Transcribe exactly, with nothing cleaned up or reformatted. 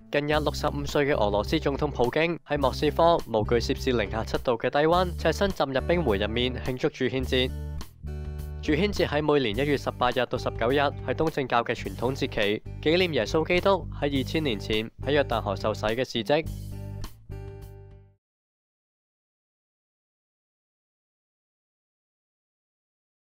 近日六十五歲嘅俄羅斯總統普京喺莫斯科無懼攝氏零下七度嘅低溫，赤身浸入冰湖入面慶祝主顯節。主顯節喺每年一月十八日到十九日，係東正教嘅傳統節期，紀念耶穌基督喺二千年前喺約旦河受洗嘅事蹟。